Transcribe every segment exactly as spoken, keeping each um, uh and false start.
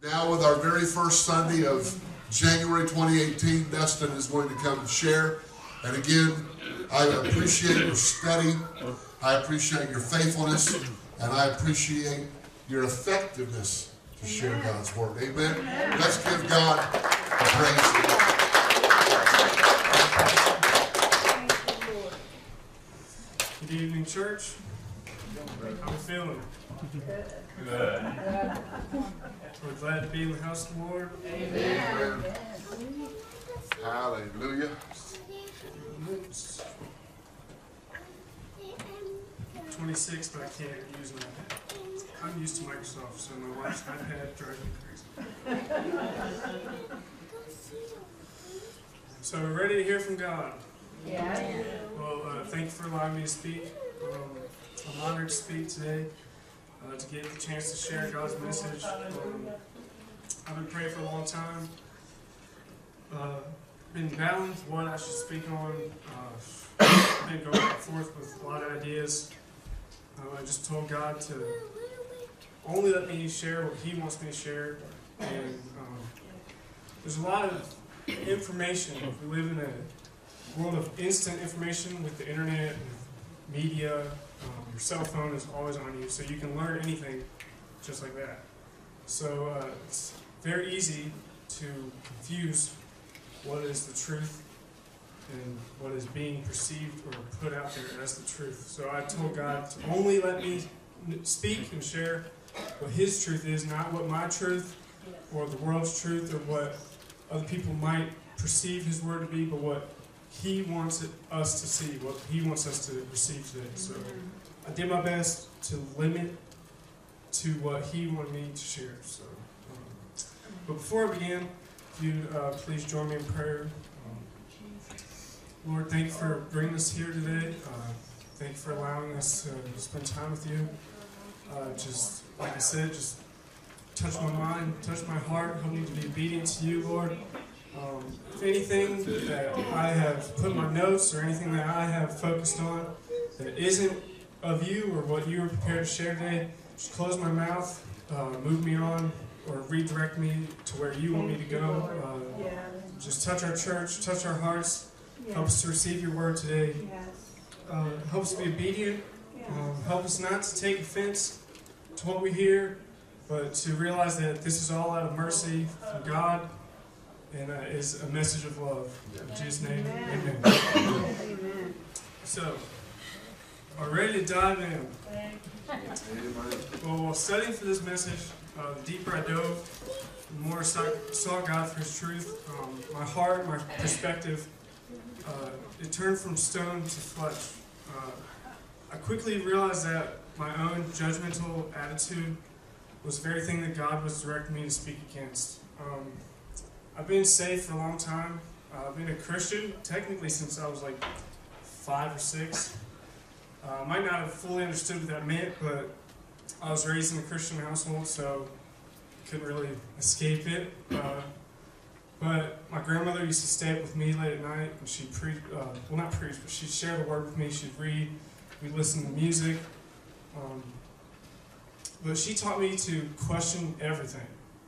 Now with our very first Sunday of January twenty eighteen, Dustin is going to come and share. And again, I appreciate your study, I appreciate your faithfulness, and I appreciate your effectiveness to share God's Word. Amen? Amen. Let's give God a praise. Good evening, church. How are you feeling? Good. We're glad to be in the house of the Lord. Amen. Hallelujah. twenty-six, but I can't use an iPad. I'm used to Microsoft, so my wife's iPad drives me crazy. So we're ready to hear from God. Yeah. Well, uh, thank you for allowing me to speak. Um, I'm honored to speak today, uh, to get the chance to share God's message. Um, I've been praying for a long time. Uh, been battling with what I should speak on. Uh, been going back and forth with a lot of ideas. Uh, I just told God to only let me share what He wants me to share. And um, there's a lot of information. We live in a world of instant information with the internet and media. Um, your cell phone is always on you, so you can learn anything just like that. So uh, it's very easy to confuse what is the truth and what is being perceived or put out there as the truth. So I told God to only let me speak and share what His truth is, not what my truth or the world's truth or what other people might perceive His word to be, but what He wants it, us to see, what He wants us to receive today. So I did my best to limit to what He wanted me to share. So, um, but before I begin, if you uh, please join me in prayer. Um, Lord, thank you for bringing us here today. Uh, thank you for allowing us to spend time with you. Uh, just like I said, just touch my mind, touch my heart, help me to be obedient to you, Lord. Um, if anything that I have put in my notes or anything that I have focused on that isn't of you or what you are prepared to share today, just close my mouth, uh, move me on, or redirect me to where you want me to go. Uh, just touch our church, touch our hearts, help us to receive your word today. Uh, help us to be obedient, um, help us not to take offense to what we hear, but to realize that this is all out of mercy from God, and uh, is a message of love. In Jesus' name, amen. amen. So, are we ready to dive in? Well, while studying for this message, uh, the deeper I dove, the more I saw, saw God for His truth. Um, my heart, my perspective, uh, it turned from stone to flesh. Uh, I quickly realized that my own judgmental attitude was the very thing that God was directing me to speak against. Um, I've been saved for a long time. Uh, I've been a Christian, technically, since I was like five or six. I uh, might not have fully understood what that meant, but I was raised in a Christian household, so couldn't really escape it. Uh, but my grandmother used to stay up with me late at night, and she'd preach, uh, well not preach, but she'd share the word with me, she'd read, we'd listen to music. Um, but she taught me to question everything.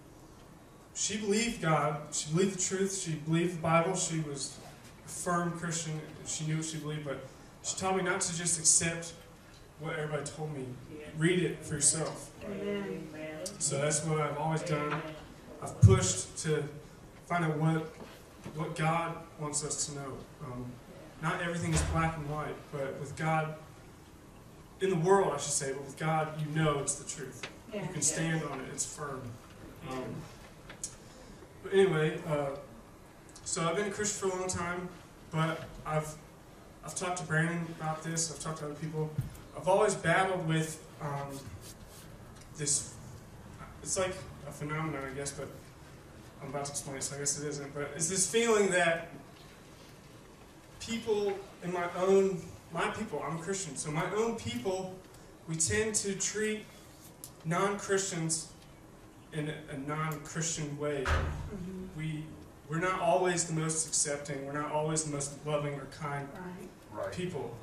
She believed God, she believed the truth, she believed the Bible, she was a firm Christian, she knew what she believed, but she taught me not to just accept what everybody told me. Read it for yourself. Amen. So that's what I've always done. I've pushed to find out what what God wants us to know. Um, not everything is black and white, but with God, in the world I should say, but with God you know it's the truth. You can stand on it, it's firm. Um, but anyway, uh, so I've been a Christian for a long time, but I've I've talked to Brandon about this, I've talked to other people. I've always battled with um, this, it's like a phenomenon, I guess, but I'm about to explain it, so I guess it isn't. But it's this feeling that people in my own, my people, I'm a Christian, so my own people, we tend to treat non-Christians in a non-Christian way. Mm-hmm. We, we're not always the most accepting, we're not always the most loving or kind right. people.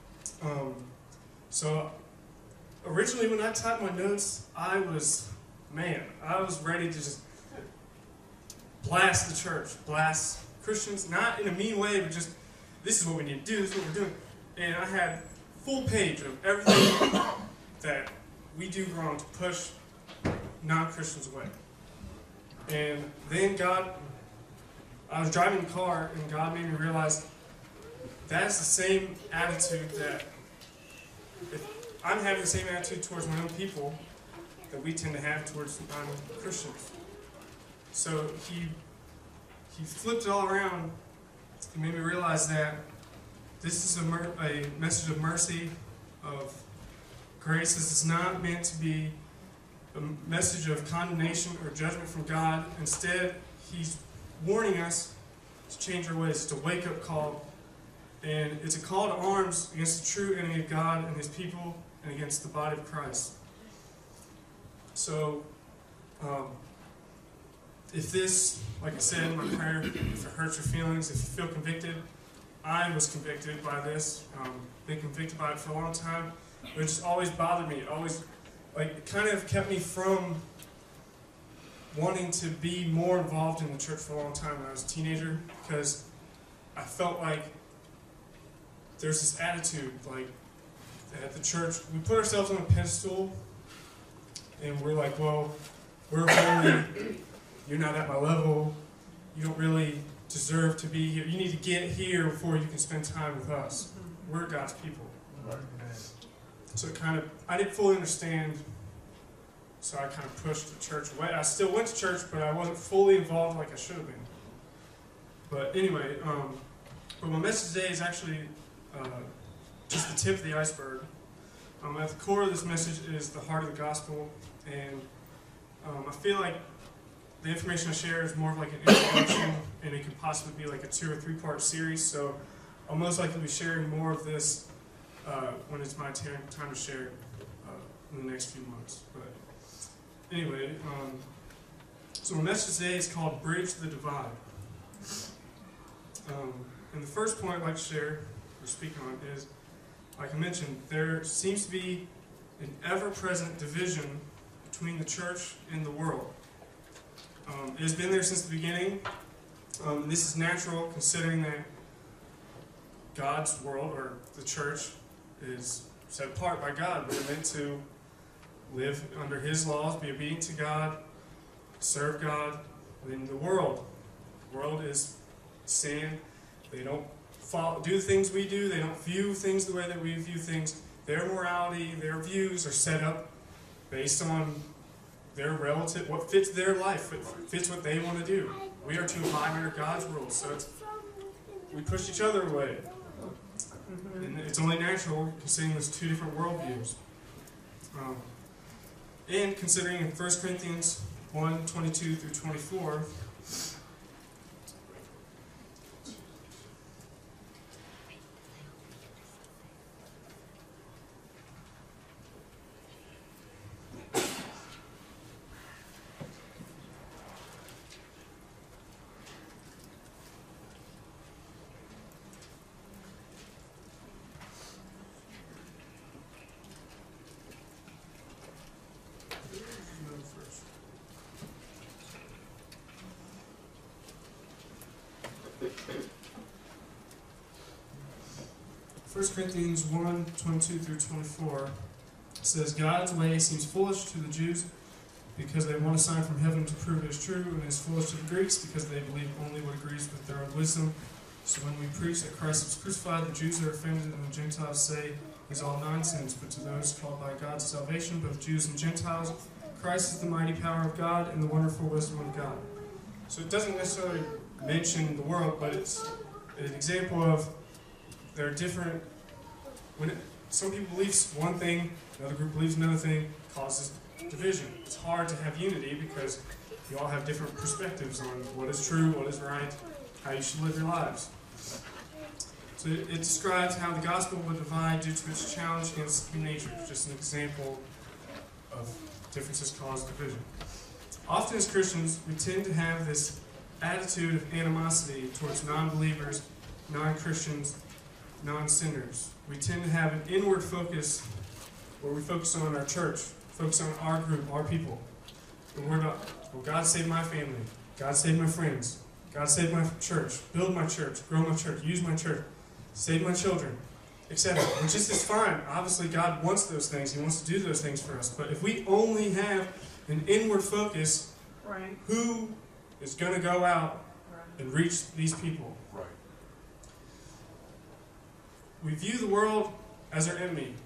Um, so originally when I typed my notes, I was man, I was ready to just blast the church, blast Christians, not in a mean way, but just, this is what we need to do, this is what we're doing. And I had full page of everything that we do wrong to push non-Christians away. And then God, I was driving the car, and God made me realize that's the same attitude that, if I'm having the same attitude towards my own people that we tend to have towards non-Christians. So he, he flipped it all around and made me realize that this is a, mer a message of mercy, of grace. This is not meant to be a message of condemnation or judgment from God. Instead, he's warning us to change our ways. It's a wake-up call. And it's a call to arms against the true enemy of God and his people and against the body of Christ. So, um, if this, like I said in my prayer, if it hurts your feelings, if you feel convicted, I was convicted by this. Um, been convicted by it for a long time. But it just always bothered me. It always, like, it kind of kept me from wanting to be more involved in the church for a long time when I was a teenager, because I felt like there's this attitude, like, at the church, we put ourselves on a pedestal, and we're like, well, we're holy, you're not at my level, you don't really deserve to be here, you need to get here before you can spend time with us. We're God's people. So it kind of, I didn't fully understand, so I kind of pushed the church away. I still went to church, but I wasn't fully involved like I should have been. But anyway, um, but my message today is actually uh, just the tip of the iceberg. Um, at the core of this message is the heart of the gospel, and um, I feel like the information I share is more of like an introduction, and it could possibly be like a two or three part series, so I'll most likely be sharing more of this uh, when it's my time to share uh, in the next few months. But anyway, um, so my message today is called Bridge the Divide. Um, and the first point I'd like to share or speak on is, like I mentioned, there seems to be an ever-present division between the church and the world. Um, it has been there since the beginning. Um, this is natural, considering that God's world, or the church, is set apart by God. We're meant to live under His laws, be obedient to God, serve God. In the world, the world is sin. They don't follow, do the things we do. They don't view things the way that we view things. Their morality, their views are set up based on their relative, what fits their life, what fits what they want to do. We are to abide under God's rules, so it's, we push each other away. And it's only natural, considering there's two different worldviews. Um, and considering in First Corinthians one, twenty-two through twenty-four, First Corinthians one, twenty-two through twenty-four says, God's way seems foolish to the Jews because they want a sign from heaven to prove it is true, and is foolish to the Greeks because they believe only what agrees with their own wisdom. So when we preach that Christ was crucified, the Jews are offended, and the Gentiles say it's all nonsense. But to those called by God to salvation, both Jews and Gentiles, Christ is the mighty power of God and the wonderful wisdom of God. So it doesn't necessarily mention the world, but it's an example of there are different, when it, some people believe one thing, another group believes another thing, causes division. It's hard to have unity because you all have different perspectives on what is true, what is right, how you should live your lives. So it, it describes how the gospel would divide due to its challenge against human nature. Just an example of differences cause division. Often as Christians, we tend to have this attitude of animosity towards non-believers, non-Christians, non-sinners. We tend to have an inward focus where we focus on our church, focus on our group, our people. But we're not, well, God saved my family. God saved my friends. God saved my church. Build my church. Grow my church. Use my church. Save my children. et cetera. Which is just fine. Obviously, God wants those things. He wants to do those things for us. But if we only have an inward focus, Right. who is going to go out Right. and reach these people? Right. We view the world as our enemy.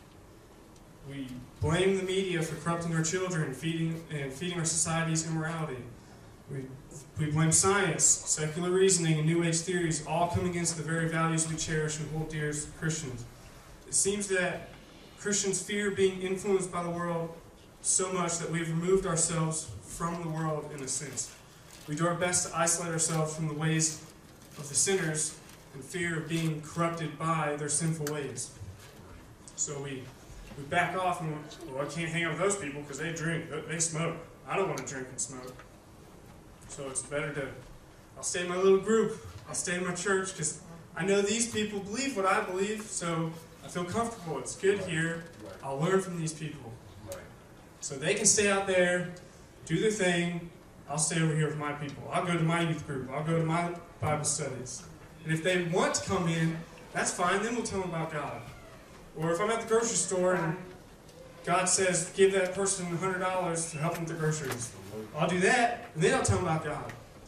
We blame the media for corrupting our children, feeding and feeding our society's immorality. We, we blame science, secular reasoning, and New Age theories, all come against the very values we cherish and hold dear as Christians. It seems that Christians fear being influenced by the world so much that we've removed ourselves from the world in a sense. We do our best to isolate ourselves from the ways of the sinners in fear of being corrupted by their sinful ways. So we, we back off and, well, I can't hang out with those people because they drink, they smoke. I don't want to drink and smoke. So it's better to, I'll stay in my little group, I'll stay in my church because I know these people believe what I believe, so I feel comfortable. It's good here. I'll learn from these people. So they can stay out there, do their thing. I'll stay over here with my people. I'll go to my youth group. I'll go to my Bible studies. And if they want to come in, that's fine. Then we'll tell them about God. Or if I'm at the grocery store and God says, give that person one hundred dollars to help them with the groceries, I'll do that, and then I'll tell them about God.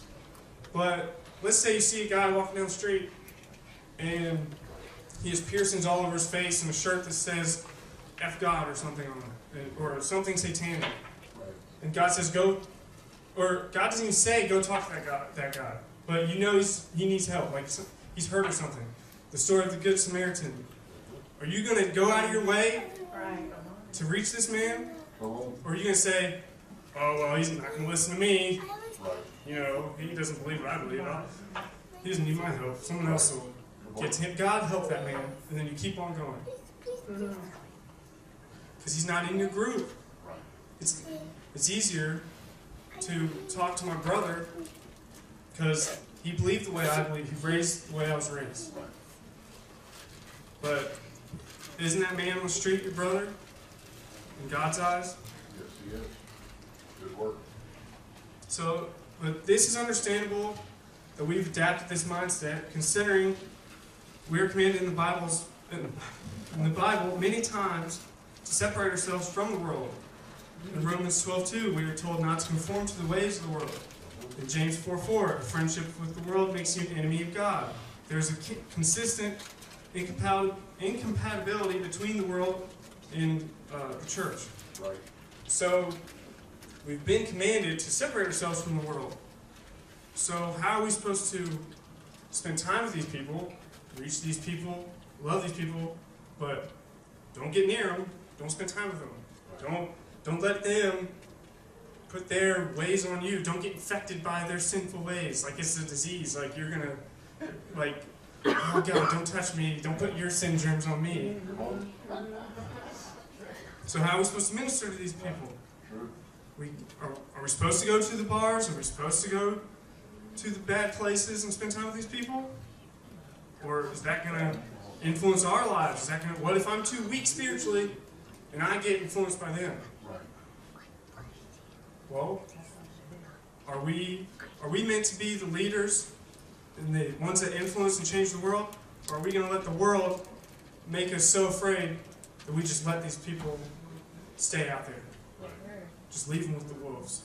But let's say you see a guy walking down the street, and he has piercings all over his face and a shirt that says, F God or something on it, or something satanic. And God says, go, or God doesn't even say, go talk to that guy, that guy. But you know he's, he needs help, like he's hurt or something. The story of the Good Samaritan. Are you going to go out of your way Right. to reach this man? Or are you going to say, oh, well, he's not going to listen to me. You know, he doesn't believe what I believe. I'll, he doesn't need my help. Someone else will get to him. God help that man. And then you keep on going. Because he's not in your group. It's, it's easier to talk to my brother because he believed the way I believe. He raised the way I was raised. But isn't that man on the street your brother in God's eyes? Yes, he is. Good work. So, but this is understandable that we've adapted this mindset, considering we are commanded in the Bible's in the Bible many times to separate ourselves from the world. In Romans twelve two, we are told not to conform to the ways of the world. In James four four, a friendship with the world makes you an enemy of God. There is a consistent incompatibility between the world and uh, the church. Right. So, we've been commanded to separate ourselves from the world. So how are we supposed to spend time with these people, reach these people, love these people, but don't get near them, don't spend time with them. Don't, don't let them put their ways on you. Don't get infected by their sinful ways. Like it's a disease. Like you're going to, like, oh God, don't touch me. Don't put your sin germs on me. So how are we supposed to minister to these people? We, are, are we supposed to go to the bars? Are we supposed to go to the bad places and spend time with these people? Or is that going to influence our lives? Is that going to, what if I'm too weak spiritually and I get influenced by them? Well, are we, are we meant to be the leaders and the ones that influence and change the world? Or are we going to let the world make us so afraid that we just let these people stay out there? Just leave them with the wolves.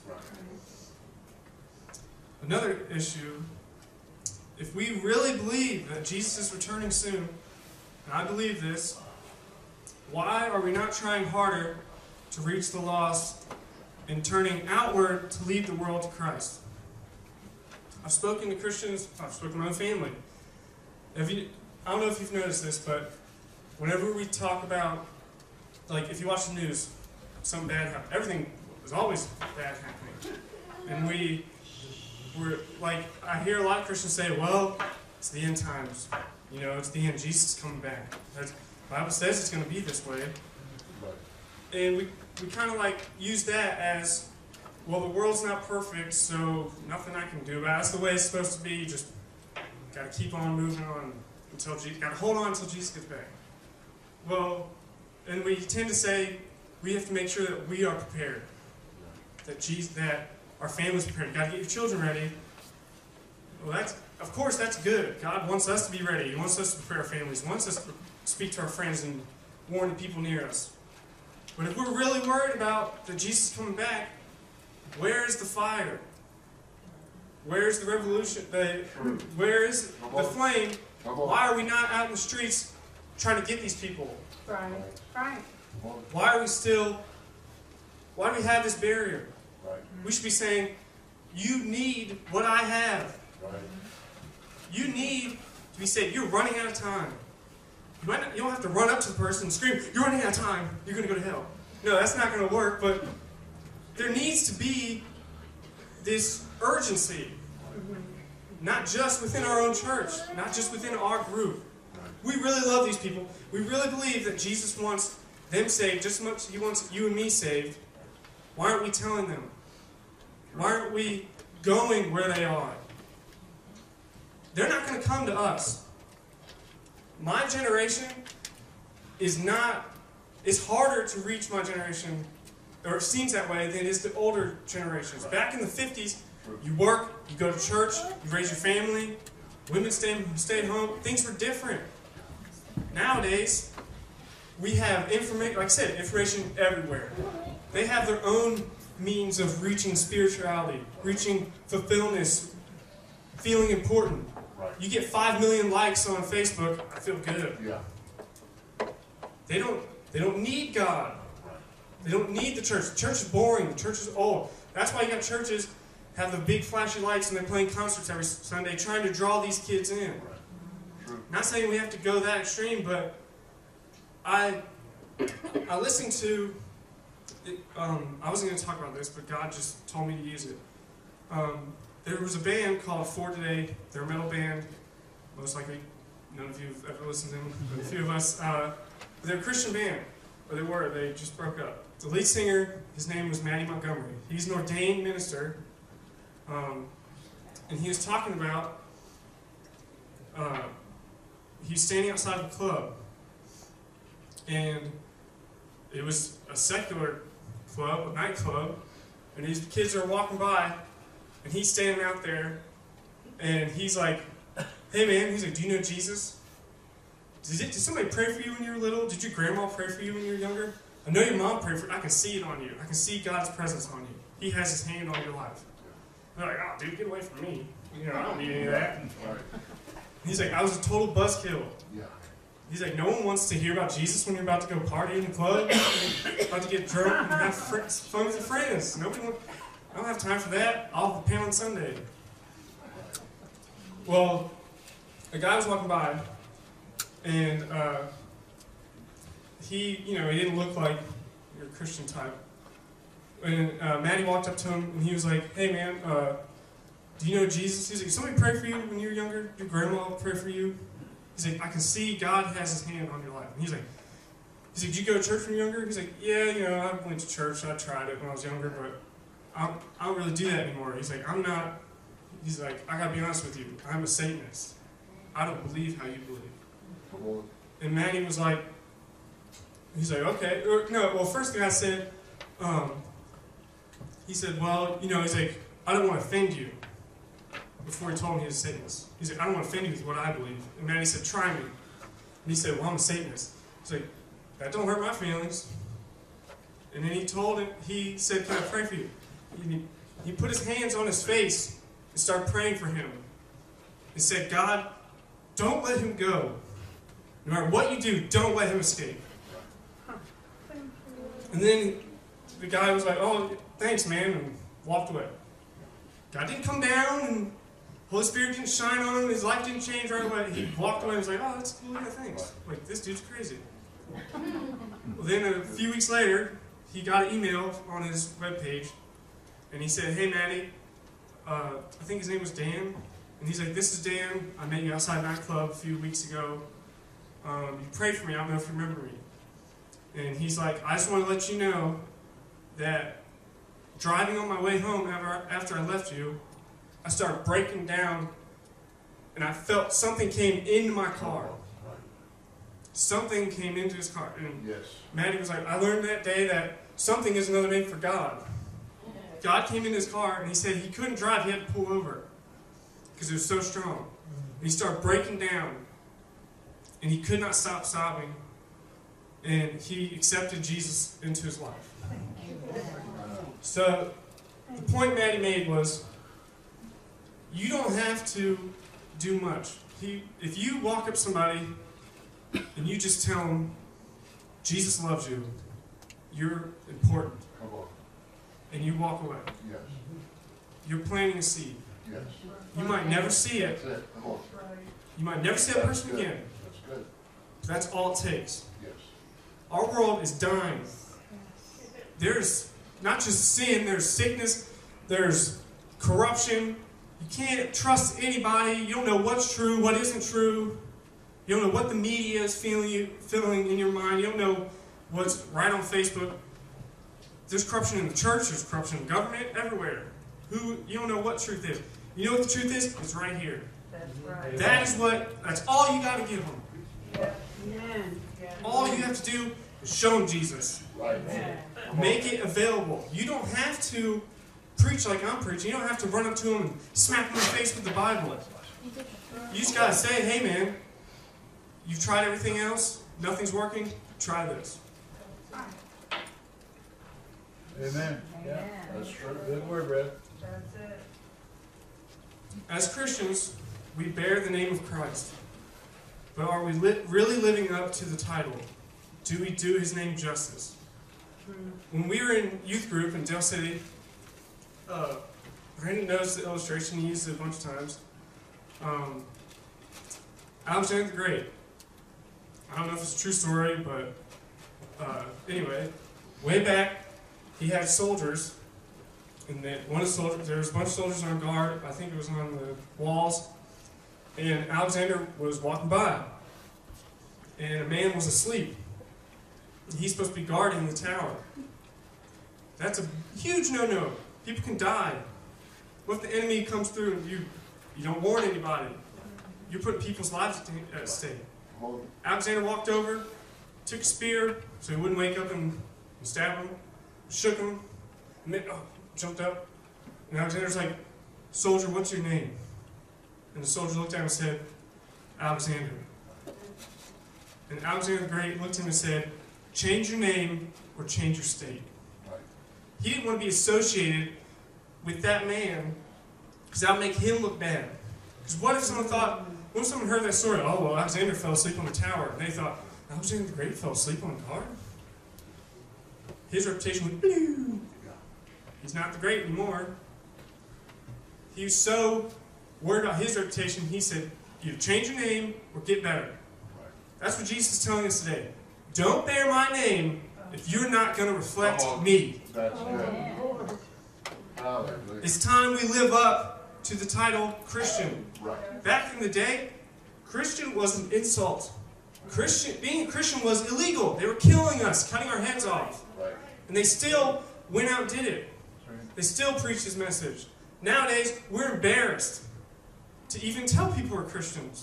Another issue, if we really believe that Jesus is returning soon, and I believe this, why are we not trying harder to reach the lost and turning outward to lead the world to Christ? I've spoken to Christians, I've spoken to my own family. Have you, I don't know if you've noticed this, but whenever we talk about, like if you watch the news, something bad happens, everything is always bad happening. And we, we're like, I hear a lot of Christians say, well, it's the end times. You know, it's the end. Jesus is coming back. That's, the Bible says it's going to be this way. And we, we kind of like use that as, well, the world's not perfect, so nothing I can do about it. That's the way it's supposed to be. Just got to keep on moving on until Jesus, got to hold on until Jesus gets back. Well, and we tend to say we have to make sure that we are prepared. that Jesus, that our families prepared. You got to get your children ready. Well, that's of course that's good. God wants us to be ready. He wants us to prepare our families. He wants us to speak to our friends and warn the people near us. But if we're really worried about that Jesus is coming back, where is the fire? Where is the revolution? The, where is the flame? Why are we not out in the streets trying to get these people? Right. Right. Why are we still, why do we have this barrier? Right. We should be saying, you need what I have. Right. You need to be saved. You're running out of time. You, might not, you don't have to run up to the person and scream, you're running out of time, you're going to go to hell. No, that's not going to work, but there needs to be this urgency. Not just within our own church, not just within our group. We really love these people. We really believe that Jesus wants them saved just as much as He wants you and me saved. Why aren't we telling them? Why aren't we going where they are? They're not going to come to us. My generation is not, it's harder to reach my generation, or it seems that way, than it is the older generations. Back in the fifties, you work, you go to church, you raise your family, women stay, stay home. Things were different. Nowadays, we have information, like I said, information everywhere. They have their own means of reaching spirituality, reaching fulfillment, feeling important. Right. You get five million likes on Facebook, I feel good. Yeah. They don't, they don't need God. Right. They don't need the church. The church is boring. The church is old. That's why you got churches have the big flashy lights and they're playing concerts every Sunday trying to draw these kids in. Right. True. Not saying we have to go that extreme, but I I listened to, it, um, I wasn't going to talk about this, but God just told me to use it. Um, there was a band called For Today. They're a metal band. Most likely none of you have ever listened to them, but a few of us. Uh, they're a Christian band, or they were. They just broke up. The lead singer, his name was Matty Montgomery. He's an ordained minister. Um, and he was talking about, uh, he was standing outside of a club, and it was a secular club, a nightclub, and these kids are walking by, and he's standing out there, and he's like, hey man, he's like, do you know Jesus? Did, it, did somebody pray for you when you were little? Did your grandma pray for you when you were younger? I know your mom prayed for you. I can see it on you. I can see God's presence on you. He has His hand on your life. They're like, oh, dude, get away from me. You know, I don't need any of that. Right. He's like, I was a total buzzkill. Yeah. He's like, no one wants to hear about Jesus when you're about to go party in the club, about to get drunk and have fr fun with your friends. Nobody wants, I don't have time for that. I'll have a pan on Sunday. Well, a guy was walking by, and uh, he, you know, he didn't look like your Christian type. And uh, Maddie walked up to him, and he was like, hey man, uh, do you know Jesus? He's like, somebody pray for you when you were younger? Your grandma pray for you? He's like, I can see God has His hand on your life. And he's like, he's like, did you go to church when you were younger? He's like, yeah, you know, I went to church. I tried it when I was younger, but I don't, I don't really do that anymore. He's like, I'm not, he's like, I gotta be honest with you. I'm a Satanist. I don't believe how you believe. Come on. And Manny was like, he's like, okay. Or, no, well, first the guy said, um, he said, well, you know, he's like, I don't want to offend you. Before he told me he was a Satanist. He's like, I don't want to offend you with what I believe. And Manny said, try me. And he said, well, I'm a Satanist. He's like, that don't hurt my feelings. And then he told him, he said, can I pray for you? He, he put his hands on his face and started praying for him. He said, God, don't let him go. No matter what you do, don't let him escape. And then the guy was like, oh, thanks, man, and walked away. God didn't come down, and Holy Spirit didn't shine on him, his life didn't change right away. He walked away and was like, oh, that's cool, yeah, thanks. Like, this dude's crazy. Well, then a few weeks later, he got an email on his webpage, and he said, hey, Maddie, uh, I think his name was Dan, and he's like, this is Dan, I met you outside nightclub a few weeks ago. Um, you prayed for me, I don't know if you remember me. And he's like, I just want to let you know that driving on my way home after, after I left you, I started breaking down, and I felt something came into my car. Right. Something came into his car. And Yes. Maddie was like, I learned that day that something is another name for God. God came in his car and he said he couldn't drive, he had to pull over because it was so strong. And he started breaking down and he could not stop sobbing, and he accepted Jesus into his life. So the point Maddie made was, you don't have to do much. He, if you walk up to somebody and you just tell them, Jesus loves you, you're important, Come on. and you walk away, Yes. you're planting a seed. Yes. You might never see it. That's it. Come on. You might never see that That's person good. again. That's good. That's all it takes. Yes. Our world is dying. There's not just sin, there's sickness, there's corruption. You can't trust anybody. You don't know what's true, what isn't true. You don't know what the media is feeling you feeling in your mind. You don't know what's right on Facebook. There's corruption in the church, there's corruption in government, everywhere. Who you don't know what truth is. You know what the truth is? It's right here. That's right. That is what, that's all you got to give them. Amen. All you have to do is show them Jesus. Right. Make it available. You don't have to preach like I'm preaching. You don't have to run up to them and smack them in the face with the Bible. You just got to say, hey man, you've tried everything else, nothing's working, try this. Amen. Yeah. Amen. That's true. Good word, Brad. That's it. As Christians, we bear the name of Christ. But are we li- really living up to the title? Do we do his name justice? When we were in youth group in Dale City, uh, Brandon knows the illustration, he used it a bunch of times. Um, Alexander the Great. I don't know if it's a true story, but uh, anyway, way back, he had soldiers, and then one of the soldiers, there was a bunch of soldiers on guard. I think it was on the walls, and Alexander was walking by, and a man was asleep. He's supposed to be guarding the tower. That's a huge no-no. People can die. What if the enemy comes through and you, you don't warn anybody? You're putting people's lives at stake. Come on. Alexander walked over, took a spear so he wouldn't wake up and, and stab him, shook him, and then oh, jumped up. And Alexander's like, soldier, what's your name? And the soldier looked at him and said, Alexander. And Alexander the Great looked at him and said, change your name or change your state. Right. He didn't want to be associated with that man because that would make him look bad. Because what if someone thought, what if someone heard that story? Oh, well, Alexander fell asleep on the tower. And they thought, Alexander the Great fell asleep on the guard? His reputation went, blue. He's not the great anymore. He was so worried about his reputation, he said, either change your name or get better. Right. That's what Jesus is telling us today. Don't bear my name if you're not going to reflect Come on. me. That's good. Amen. Hallelujah. It's time we live up to the title Christian. Right. Back in the day, Christian was an insult. Christian, being a Christian was illegal. They were killing us, cutting our heads off. Right. And they still went out and did it. That's right. They still preached his message. Nowadays, we're embarrassed to even tell people we're Christians.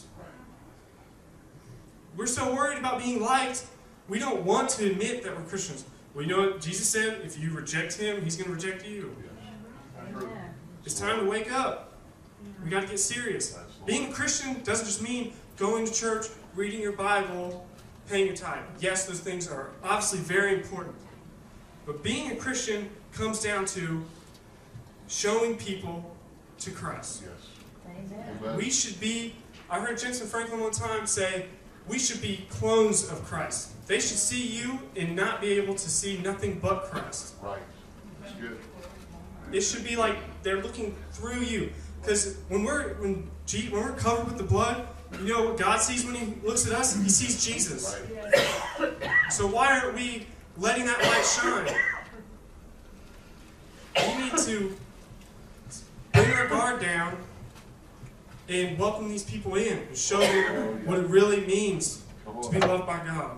We're so worried about being liked, we don't want to admit that we're Christians. Well, you know what Jesus said? If you reject him, he's going to reject you. True. Amen. It's time to wake up. We got to get serious. Being a Christian doesn't just mean going to church, reading your Bible, paying your tithe. Yes, those things are obviously very important. But being a Christian comes down to showing people to Christ. Yes. Amen. Amen. We should be, I heard Jensen Franklin one time say, we should be clones of Christ. They should see you and not be able to see nothing but Christ. Right. That's good. It should be like they're looking through you. Because when we're when, G, when we're covered with the blood, you know what God sees when He looks at us? He sees Jesus. Right. So why aren't we letting that light shine? We need to bring our guard down and welcome these people in and show them what it really means Come to be on. loved by God.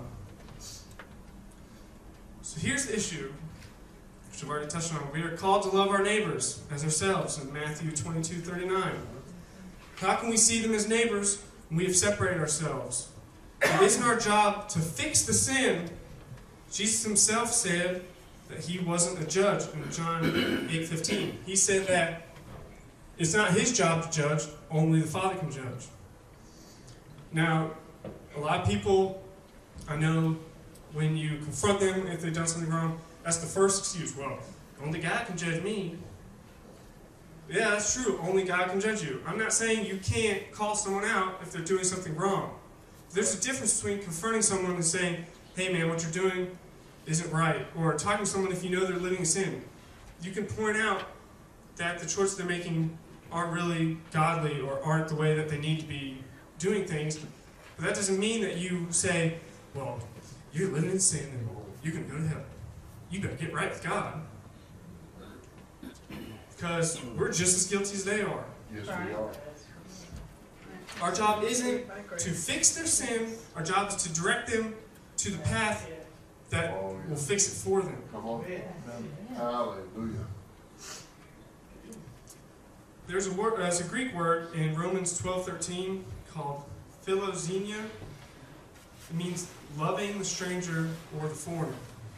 So here's the issue, which I've already touched on. We are called to love our neighbors as ourselves in Matthew twenty-two thirty-nine. How can we see them as neighbors when we have separated ourselves? It isn't our job to fix the sin. Jesus himself said that he wasn't a judge in John eight fifteen. He said that it's not his job to judge, only the Father can judge. Now, a lot of people, I know, when you confront them if they've done something wrong, that's the first excuse. Well, only God can judge me. Yeah, that's true. Only God can judge you. I'm not saying you can't call someone out if they're doing something wrong. There's a difference between confronting someone and saying, hey man, what you're doing isn't right. Or talking to someone if you know they're living in sin. You can point out that the choices they're making aren't really godly or aren't the way that they need to be doing things. But that doesn't mean that you say, well, you're living in sin and you can go to heaven. You better get right with God. Because we're just as guilty as they are. Yes, we are. Our job isn't to fix their sin. Our job is to direct them to the path that will fix it for them. Come on. Hallelujah. There's a word, there's a Greek word in Romans twelve thirteen called philoxenia. It means loving the stranger or the foreigner.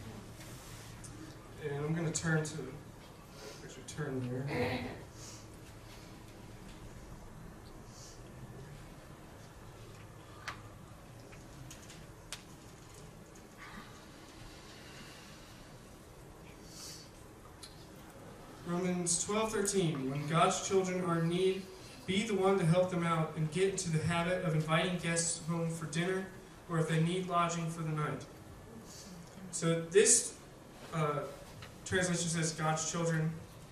And I'm going to turn to, where's your turn there? Romans twelve thirteen, when God's children are in need, be the one to help them out and get into the habit of inviting guests home for dinner or if they need lodging for the night. So this uh, translation says God's children,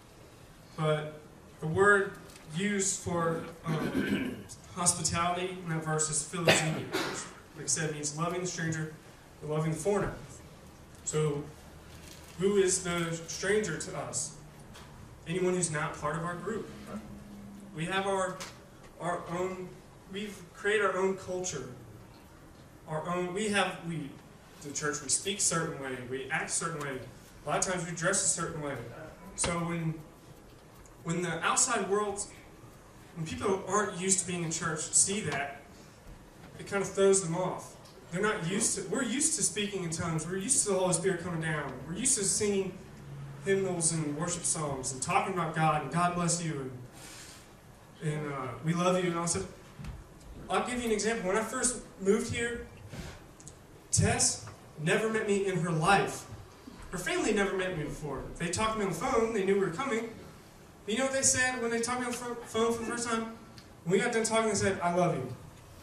but the word used for um, hospitality in that verse is philoxenia, which, like I said, means loving the stranger or loving the foreigner. So who is the stranger to us? Anyone who's not part of our group. We have our our own, we've created our own culture. Our own, we have, we, the church, we speak a certain way, we act a certain way. A lot of times we dress a certain way. So when, when the outside world, when people aren't used to being in church see that, it kind of throws them off. They're not used to, we're used to speaking in tongues, we're used to the Holy Spirit coming down, we're used to singing hymnals and worship songs and talking about God and God bless you and, and uh, we love you and all that stuff. I'll give you an example. When I first moved here, Tess never met me in her life. Her family never met me before. They talked to me on the phone. They knew we were coming. But you know what they said when they talked to me on the phone for the first time? When we got done talking, they said, I love you.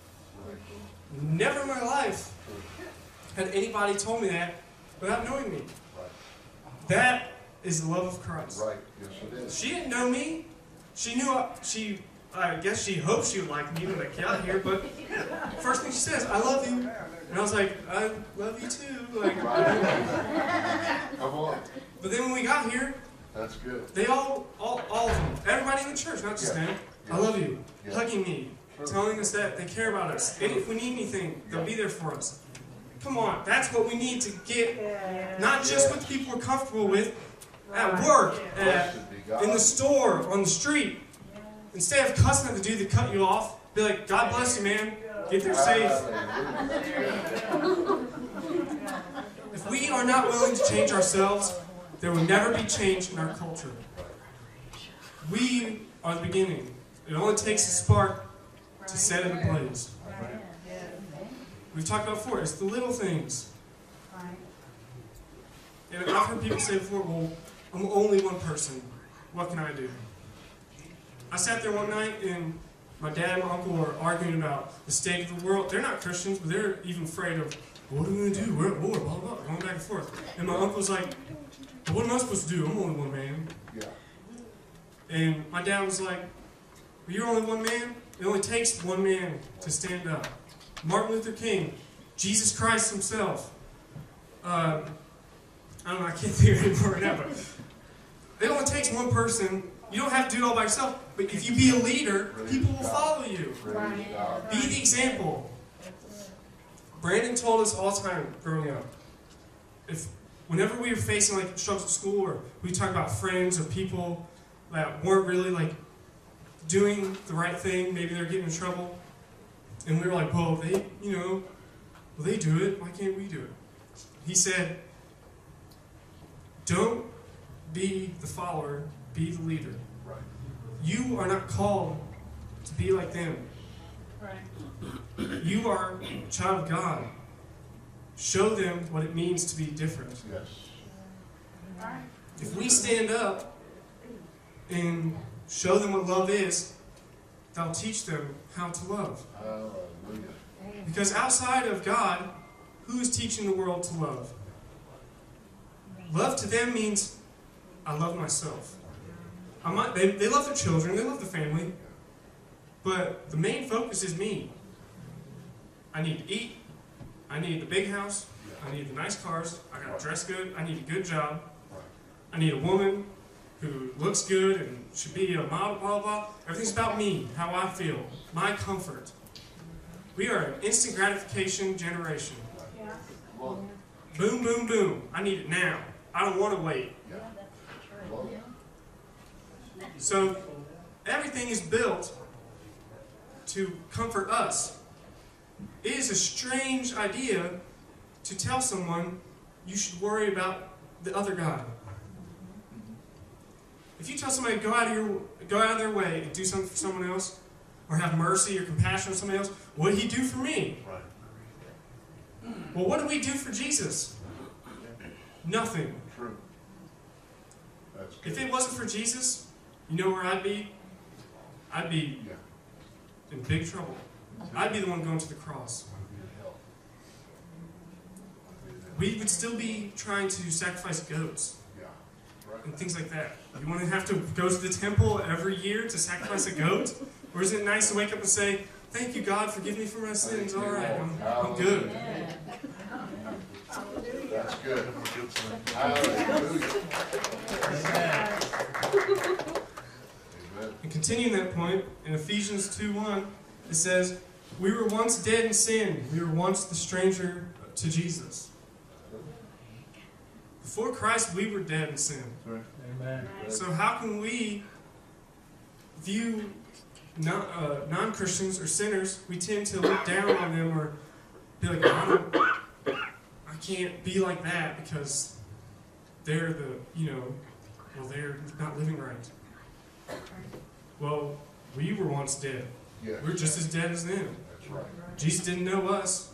Never in my life had anybody told me that without knowing me. That is the love of Christ. Right. Yes, it is. She didn't know me. She knew I, she. I guess she hoped she would like me when I got here. But first thing she says, "I love you," and I was like, "I love you too." Like, Come on. but then when we got here, That's good. they all, all, all of them, everybody in the church, not just Yeah. them, Yeah. I love you, Yeah. hugging me, Sure. telling us that they care about us. And if we need anything, they'll be there for us. Come on, that's what we need to get. Not just what people are comfortable with at work, at, Blessed be God. in the store, on the street. Instead of cussing at the dude that cut you off, be like, God bless you, man. Get there safe. Hallelujah. If we are not willing to change ourselves, there will never be change in our culture. We are the beginning. It only takes a spark to set it ablaze. We've talked about before, it's the little things. And I've heard people say before, well, I'm only one person. What can I do? I sat there one night and my dad and my uncle were arguing about the state of the world. They're not Christians, but they're even afraid of, what are we going to do? We're at war, blah, blah, blah, going back and forth. And my uncle's like, well, what am I supposed to do? I'm only one man. Yeah. And my dad was like, well, you're only one man? It only takes one man to stand up. Martin Luther King, Jesus Christ himself. Uh, I don't know, I can't think of any more right now, but it only takes one person. You don't have to do it all by yourself, but if you be a leader, people will follow you. Praise God. Be the example. Brandon told us all the time growing up, if whenever we were facing like struggles at school, or we talked about friends or people that weren't really like doing the right thing, maybe they're getting in trouble, and we were like, well, they, you know, well, they do it, why can't we do it? He said, Don't be the follower, be the leader. Right. You are not called to be like them. Right. You are a child of God. Show them what it means to be different. Yes. Right. If we stand up and show them what love is, that'll teach them how to love. Hallelujah. Because outside of God, who is teaching the world to love? Love to them means I love myself. I might, they, they love their children, they love the family, but the main focus is me. I need to eat, I need the big house, I need the nice cars, I gotta dress good, I need a good job, I need a woman who looks good and should be a model, blah, blah, blah. Everything's about me, how I feel, my comfort. We are an instant gratification generation. Yeah. Well, Boom, boom, boom. I need it now. I don't want to wait. yeah. Well, So everything is built to comfort us. It is a strange idea to tell someone you should worry about the other guy. If you tell somebody to go out of your go out of their way and do something for someone else, or have mercy or compassion on somebody else, what did he do for me? right. Well, what did we do for Jesus? Nothing. True. That's good. If it wasn't for Jesus, you know where I'd be? I'd be Yeah. in big trouble. I'd be the one going to the cross. We would still be trying to sacrifice goats Yeah. Right. and things like that. You want to have to go to the temple every year to sacrifice a goat? Or is it nice to wake up and say, thank you, God, forgive me for my sins. All right, I'm, I'm good. That's good. Hallelujah. Amen. Amen. And continuing that point, in Ephesians two one, it says, we were once dead in sin. We were once the stranger to Jesus. Before Christ, we were dead in sin. Amen. So how can we view non, uh, non-Christians or sinners? We tend to look down on them or be like, I don't, I can't be like that because they're the, you know, well, they're not living right. Well, we were once dead. Yes. We're just as dead as them. That's right. Jesus didn't know us.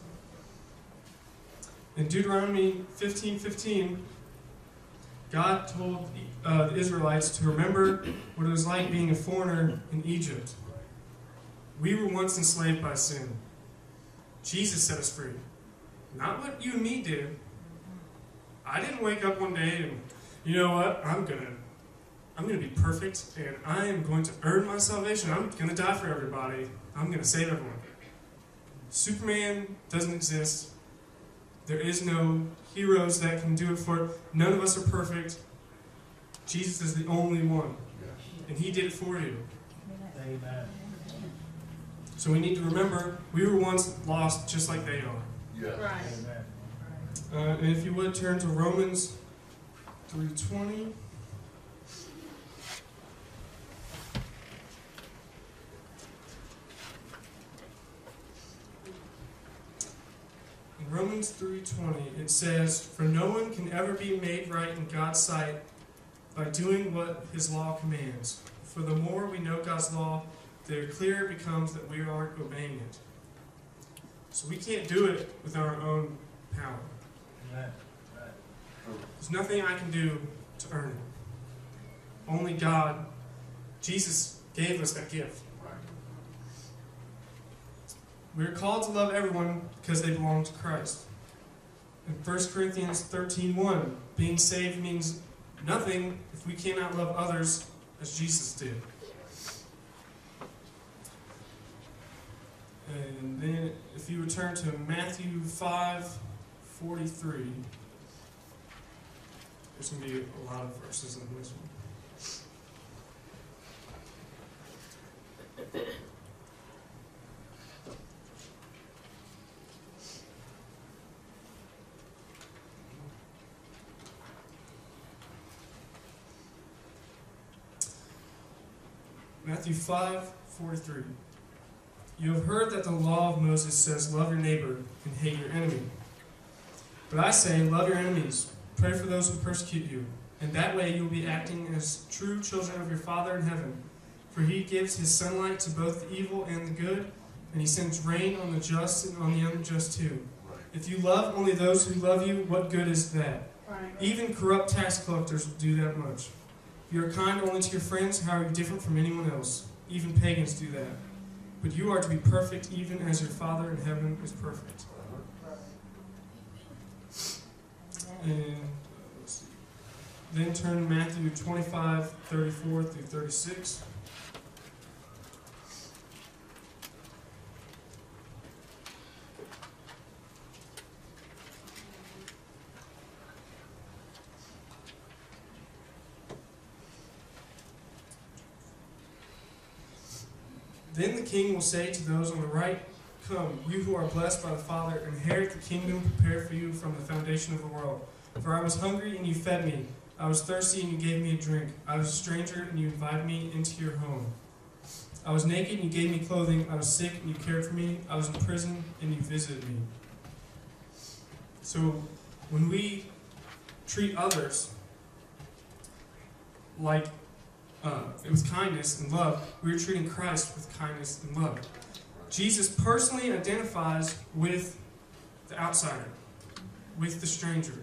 In Deuteronomy fifteen fifteen, God told uh, the Israelites to remember what it was like being a foreigner in Egypt. We were once enslaved by sin. Jesus set us free. Not what you and me did. I didn't wake up one day and, you know what, I'm gonna I'm gonna be perfect and I am going to earn my salvation. I'm gonna die for everybody. I'm gonna save everyone. Superman doesn't exist. There is no heroes that can do it for it. None of us are perfect. Jesus is the only one. Yes. And he did it for you. Amen. So we need to remember, we were once lost just like they are. Yes. Right. Amen. Uh, and if you would, turn to Romans three twenty. In Romans three twenty, it says, for no one can ever be made right in God's sight by doing what his law commands. For the more we know God's law, the clearer it becomes that we are obeying it. So we can't do it with our own power. Amen. Right. True. There's nothing I can do to earn it. Only God, Jesus, gave us that gift. Right. We're called to love everyone because they belong to Christ. In First Corinthians thirteen one, being saved means nothing if we cannot love others as Jesus did. And then if you return to Matthew five forty-three, there's going to be a lot of verses in this one. Matthew five forty-three. You have heard that the law of Moses says, love your neighbor and hate your enemy. But I say, love your enemies, pray for those who persecute you, And that way you will be acting as true children of your Father in heaven. For he gives his sunlight to both the evil and the good, and he sends rain on the just and on the unjust too. Right. If you love only those who love you, what good is that? Right. Even corrupt tax collectors do that much. If you are kind only to your friends, how are you different from anyone else? Even pagans do that. But you are to be perfect even as your Father in heaven is perfect. And uh, let's see. Then turn to Matthew twenty-five, thirty-four through thirty-six. Then the king will say to those on the right, "Come, you who are blessed by the Father, inherit the kingdom prepared for you from the foundation of the world. For I was hungry, and you fed me. I was thirsty, and you gave me a drink. I was a stranger, and you invited me into your home. I was naked, and you gave me clothing. I was sick, and you cared for me. I was in prison, and you visited me." So, when we treat others like uh, with kindness and love, we are treating Christ with kindness and love. Jesus personally identifies with the outsider, with the stranger.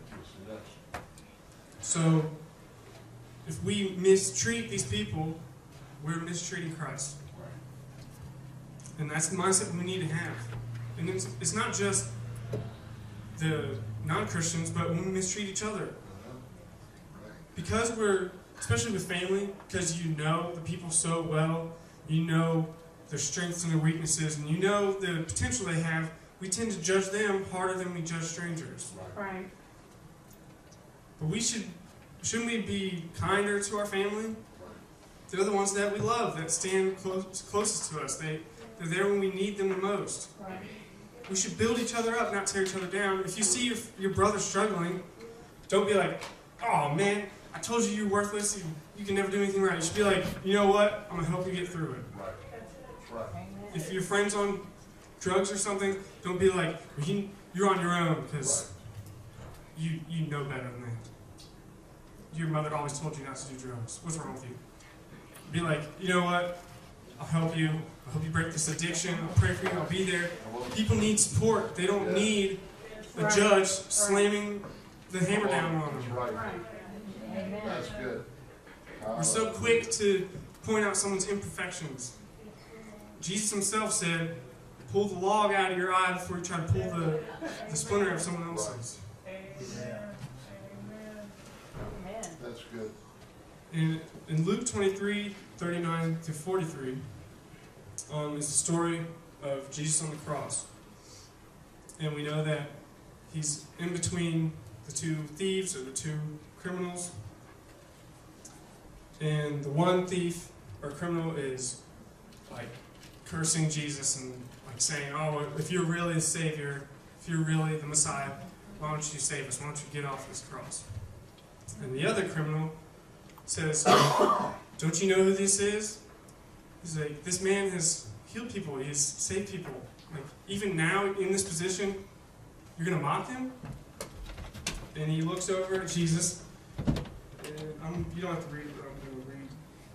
So, if we mistreat these people, we're mistreating Christ. And that's the mindset we need to have. And it's, it's not just the non-Christians, but when we mistreat each other. Because we're, especially with family, because you know the people so well, you know their strengths and their weaknesses, and you know the potential they have, we tend to judge them harder than we judge strangers. Right. But we should, shouldn't we be kinder to our family? They're the ones that we love, that stand close, closest to us. They, they're there when we need them the most. Right. We should build each other up, not tear each other down. If you see your, your brother struggling, don't be like, "Oh man, I told you you're worthless, you, you can never do anything right." You should be like, "You know what? I'm going to help you get through it." Right. That's right. If your friend's on drugs or something, don't be like, well, you, "You're on your own," because you, you know better than that. Your mother always told you not to do drugs. What's wrong with you? Be like, "You know what? I'll help you. I'll help you break this addiction. I'll pray for you. I'll be there." People need support. They don't need a Right. judge slamming the hammer down on That's them. right. Right. Amen. That's good. We're so quick to point out someone's imperfections. Jesus himself said, "Pull the log out of your eye before you try to pull the, the splinter of someone else's." Amen. Amen. That's good. In, in Luke twenty-three, thirty-nine to forty-three, um, is the story of Jesus on the cross. And we know that he's in between the two thieves or the two criminals. And the one thief or criminal is like cursing Jesus and like saying, "Oh, if you're really the Savior, if you're really the Messiah, why don't you save us? Why don't you get off this cross?" And the other criminal says, "Don't you know who this is?" He's like, "This man has healed people. He has saved people. Like, even now in this position, you're going to mock him?" And he looks over at Jesus. And I'm, you don't have to read it, but I'm going to read.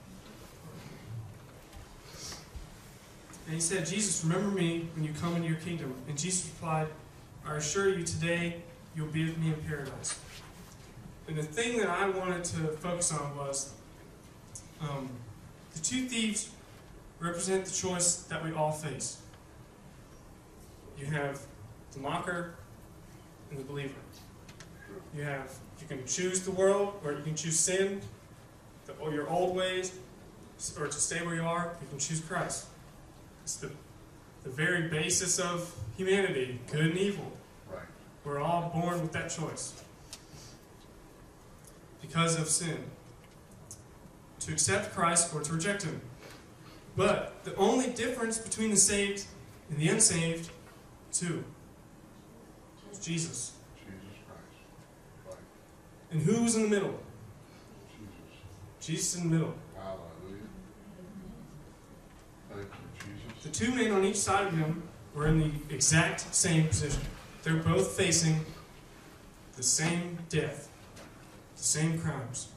And he said, "Jesus, remember me when you come into your kingdom." And Jesus replied, "I assure you, today you'll be with me in paradise." And the thing that I wanted to focus on was um, the two thieves represent the choice that we all face. You have the mocker and the believer. You have, you can choose the world, or you can choose sin, the, or your old ways, or to stay where you are. You can choose Christ. It's the, the very basis of humanity, good and evil. Right. We're all born with that choice because of sin, to accept Christ or to reject him. But the only difference between the saved and the unsaved, too, is Jesus. Jesus Christ. Right. And who was in the middle? Jesus. Jesus in the middle. Hallelujah. Thank you, Jesus. The two men on each side of him were in the exact same position. They're both facing the same death, the same crimes.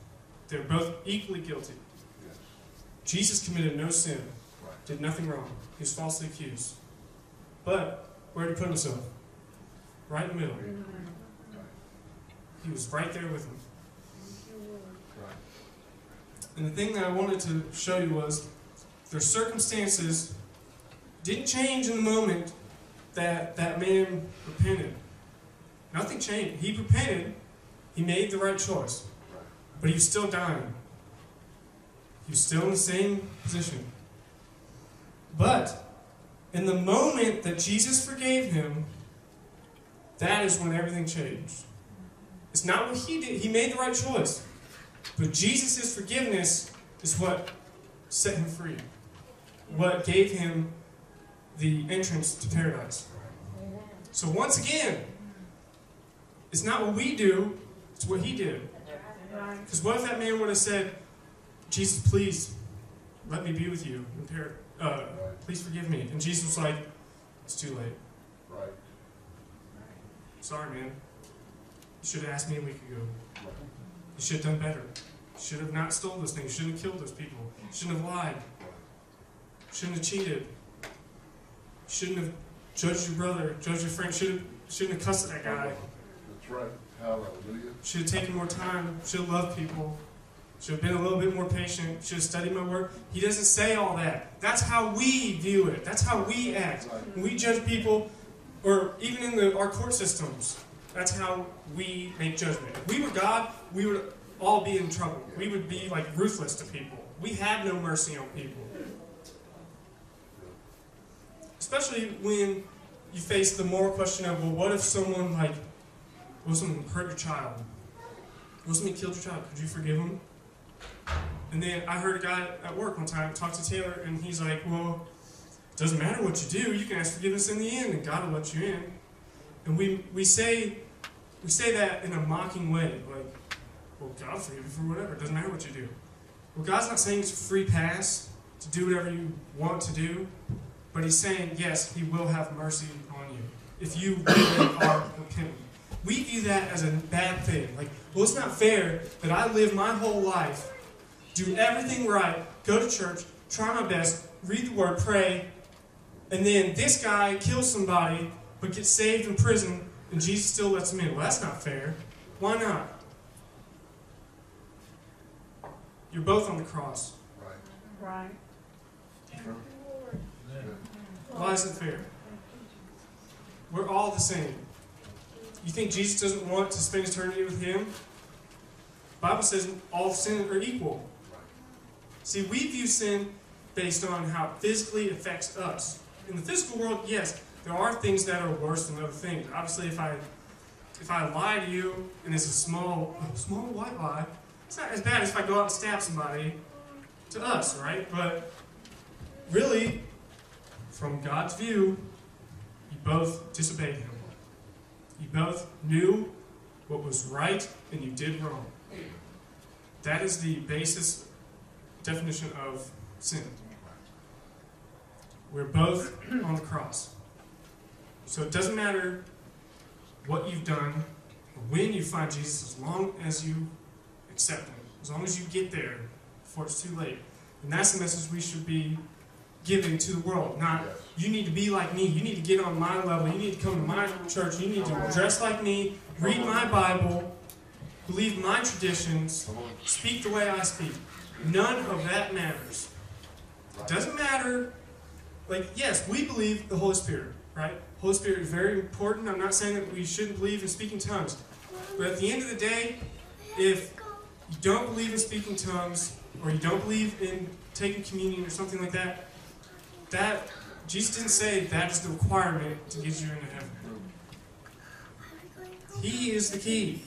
They're both equally guilty. Yes. Jesus committed no sin, Right. did nothing wrong. He was falsely accused. But where did he put himself? Right in the middle. Right. He was right there with him. Right. And the thing that I wanted to show you was their circumstances didn't change in the moment that that man repented. Nothing changed. He repented. He made the right choice. Right. But he was still dying. He was still in the same position. But in the moment that Jesus forgave him, that is when everything changed. It's not what he did. He made the right choice. But Jesus' forgiveness is what set him free. What gave him the entrance to paradise. So once again, it's not what we do, it's what he did. Right. Because what if that man would have said, Jesus, please, let me be with you in par- uh, please forgive me. And Jesus was like, it's too late. Right. Sorry, man. You should have asked me a week ago. Right. You should have done better. You should have not stole those things. You shouldn't have killed those people. You shouldn't have lied. You shouldn't have cheated. You shouldn't have judged your brother, judged your friend. Shouldn't have, shouldn't have cussed at that guy. That's right. Hallelujah. Should have taken more time. Should have loved people. Should have been a little bit more patient. Should have studied my work. He doesn't say all that. That's how we view it. That's how we act. When we judge people, or even in the, our court systems, that's how we make judgment. If we were God, we would all be in trouble. We would be like ruthless to people. We have no mercy on people. Especially when you face the moral question of, well, what if someone like, what if someone hurt your child? What if someone killed your child? Could you forgive him? And then I heard a guy at work one time talk to Taylor, and he's like, well, it doesn't matter what you do, you can ask forgiveness in the end, and God will let you in. And we we say we say that in a mocking way, like, well, God will forgive you for whatever, it doesn't matter what you do. Well, God's not saying it's a free pass to do whatever you want to do, but He's saying, yes, He will have mercy on you if you really are repentant. We view that as a bad thing. Like, well, it's not fair that I live my whole life, do everything right, go to church, try my best, read the Word, pray, and then this guy kills somebody but gets saved in prison and Jesus still lets him in. Well, that's not fair. Why not? You're both on the cross. Right. Right. True. Amen. Why is it fair? We're all the same. You think Jesus doesn't want to spend eternity with Him? The Bible says all sin are equal. Right. See, we view sin based on how it physically affects us. In the physical world, yes, there are things that are worse than other things. Obviously, if I if I lie to you and it's a small a small white lie, it's not as bad as if I go out and stab somebody to us, right? But really, from God's view, you both disobeyed Him. You both knew what was right and you did wrong. That is the basis definition of sin. We're both on the cross. So it doesn't matter what you've done or when you find Jesus, as long as you accept Him, as long as you get there before it's too late. And that's the message we should be giving to the world. Not, Yes. you need to be like me, you need to get on my level, you need to come to my church, you need to dress like me, read my Bible, believe my traditions, Come on. speak the way I speak. None of that matters. It doesn't matter. Like, yes, we believe the Holy Spirit, right? Holy Spirit is very important. I'm not saying that we shouldn't believe in speaking tongues. But at the end of the day, if you don't believe in speaking tongues, or you don't believe in taking communion or something like that, that Jesus didn't say that is the requirement to get you into heaven. He is the key.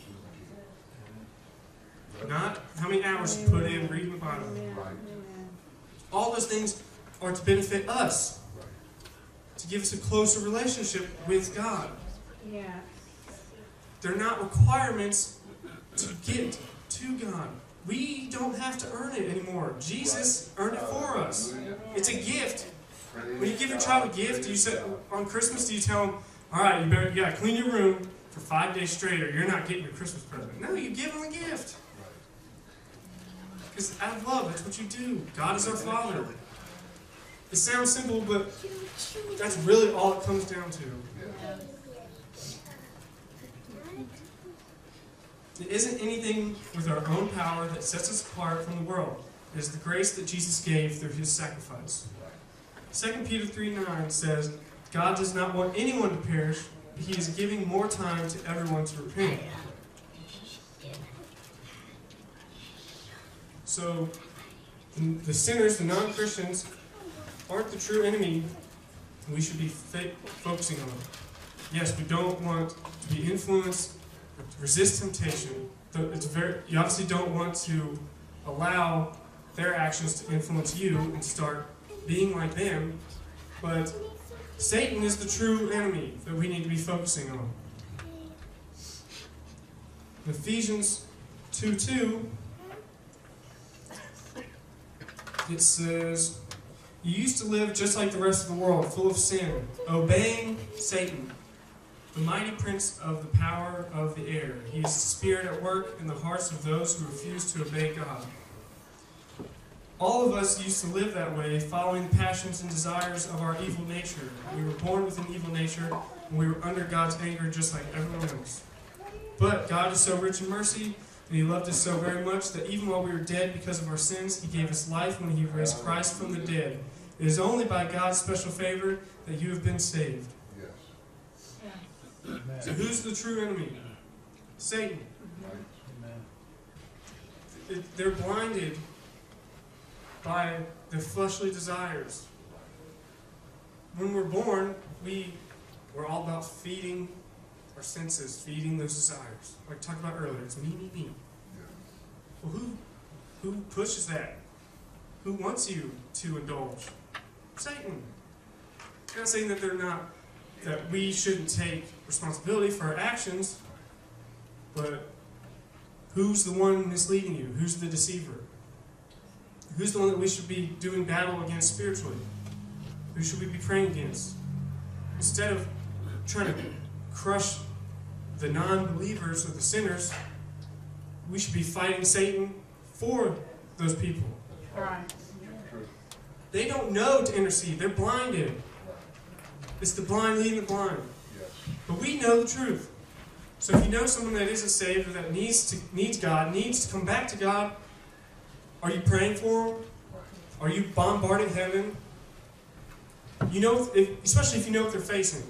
Not how many hours you put in reading the Bible. Right. All those things are to benefit us, Right. to give us a closer relationship with God. Yeah. They're not requirements to get to God. We don't have to earn it anymore. Jesus earned it for us. Hallelujah. It's a gift. Praise When you give your God. child a gift, you say, on Christmas, do you tell them, all right, you better you gotta clean your room for five days straight, or you're not getting your Christmas present? No, you give them a gift. Because out of love, that's what you do. God is our Father. It sounds simple, but that's really all it comes down to. Yes. It isn't anything with our own power that sets us apart from the world. It is the grace that Jesus gave through his sacrifice. Second Peter three nine says, God does not want anyone to perish, but he is giving more time to everyone to repent. So, the, the sinners, the non-Christians, aren't the true enemy we should be fa- focusing on. Yes, we don't want to be influenced, to resist temptation. It's very, you obviously don't want to allow their actions to influence you and start being like them, but Satan is the true enemy that we need to be focusing on. In Ephesians two two, it says, you used to live just like the rest of the world, full of sin, obeying Satan, the mighty prince of the power of the air. He is the spirit at work in the hearts of those who refuse to obey God. All of us used to live that way, following the passions and desires of our evil nature. We were born with an evil nature, and we were under God's anger just like everyone else. But God is so rich in mercy, and he loved us so very much that even while we were dead because of our sins, he gave us life when he raised Christ from the dead. It is only by God's special favor that you have been saved. Yes. Amen. So who's the true enemy? Satan. Right. Amen. It- They're blinded by their fleshly desires. When we're born, we, we're all about feeding our senses, feeding those desires. Like I talked about earlier, it's me, me, me. Yes. Well, who, who pushes that? Who wants you to indulge? Satan. I'm not saying that they're not, that we shouldn't take responsibility for our actions, but who's the one misleading you? Who's the deceiver? Who's the one that we should be doing battle against spiritually? Who should we be praying against? Instead of trying to crush the non-believers or the sinners, we should be fighting Satan for those people. Right. True. They don't know to intercede. They're blinded. It's the blind leading the blind. Yes. But we know the truth. So if you know someone that isn't saved or that needs to needs God, needs to come back to God, are you praying for them? Are you bombarding heaven? You know, if, especially if you know what they're facing.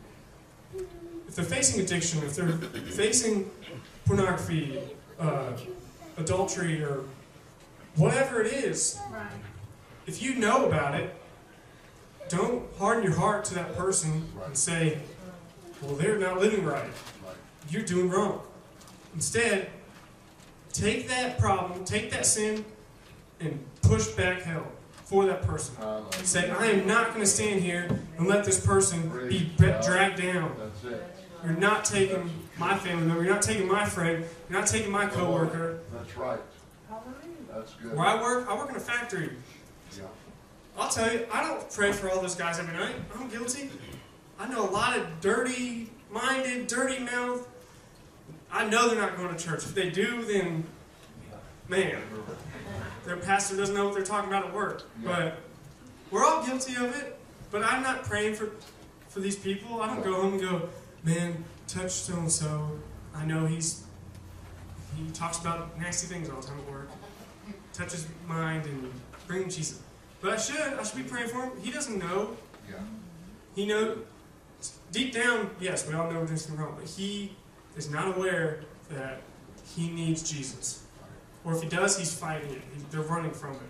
If they're facing addiction, if they're facing pornography, uh, adultery, or whatever it is, Right. if you know about it, don't harden your heart to that person and say, well, they're not living right. Right. You're doing wrong. Instead, take that problem, take that sin, and push back hell for that person. Hallelujah. Say, I am not going to stand here and let this person be dragged down. That's it. You're not taking my family member, you're not taking my friend, you're not taking my coworker. That's right. That's good. Where I work, I work in a factory. Yeah. I'll tell you, I don't pray for all those guys every night. I'm guilty. I know a lot of dirty-minded, dirty-mouthed. I know they're not going to church. If they do, then, man, their pastor doesn't know what they're talking about at work. But we're all guilty of it. But I'm not praying for, for these people. I don't go home and go, man, touch so-and-so. I know he's he talks about nasty things all the time at work. Touch his mind and bring him Jesus. But I should. I should be praying for him. He doesn't know. Yeah. He knows. Deep down, yes, we all know we're doing something wrong. But he is not aware that he needs Jesus. Or if he does, he's fighting it. He, they're running from it.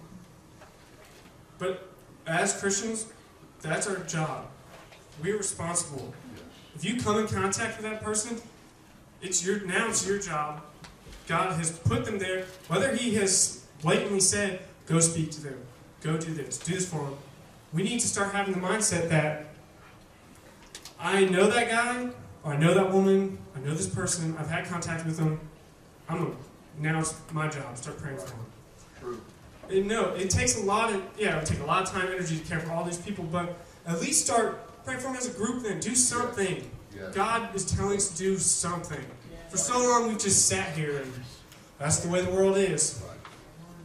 But as Christians, that's our job. We're responsible. If you come in contact with that person, it's your now it's your job. God has put them there. Whether he has blatantly said, go speak to them, go do this, do this for them. We need to start having the mindset that I know that guy, or I know that woman, I know this person, I've had contact with them. I'm gonna, now it's my job, start praying for them. True. And no, it takes a lot of, yeah, it would take a lot of time and energy to care for all these people, but at least start praying for them as a group then. Do something. Yes. God is telling us to do something. For so long we've just sat here and that's the way the world is. Right.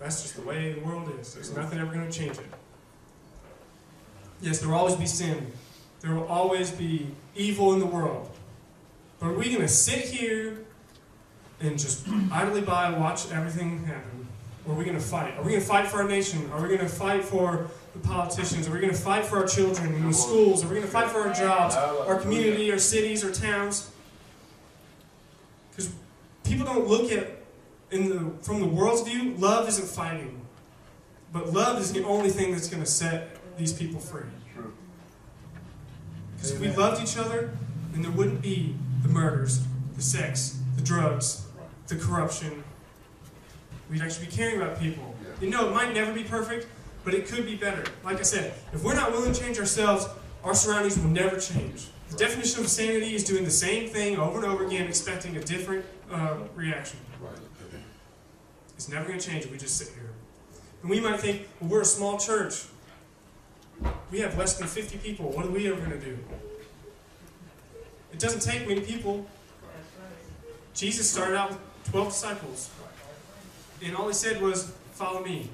That's just the way the world is. There's nothing ever going to change it. Yes, there will always be sin. There will always be evil in the world. But are we going to sit here and just idly by watch everything happen? Or are we going to fight? Are we going to fight for our nation? Are we going to fight for the politicians? Are we going to fight for our children in the schools? Are we going to fight for our jobs, our community, our cities, our towns? Because people don't look at, in the, from the world's view, love isn't fighting. But love is the only thing that's going to set these people free. True. Because if we loved each other, then there wouldn't be the murders, the sex, the drugs, the corruption. We'd actually be caring about people. Yeah. You know, it might never be perfect, but it could be better. Like I said, if we're not willing to change ourselves, our surroundings will never change. The definition of sanity is doing the same thing over and over again, expecting a different uh, reaction. Right. It's never going to change if we just sit here. And we might think, well, we're a small church. We have less than fifty people. What are we ever going to do? It doesn't take many people. Jesus started out with twelve disciples. And all he said was, follow me.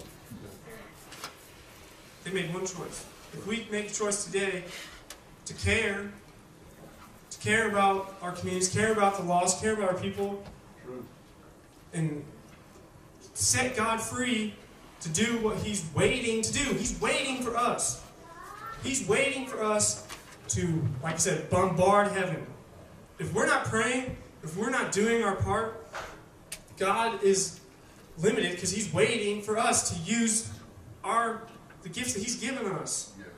They made one choice. If we make a choice today to care, to care about our communities, care about the lost, care about our people, True. and set God free to do what He's waiting to do. He's waiting for us. He's waiting for us to, like I said, bombard heaven. If we're not praying, if we're not doing our part, God is limited because He's waiting for us to use our the gifts that He's given us. Yes.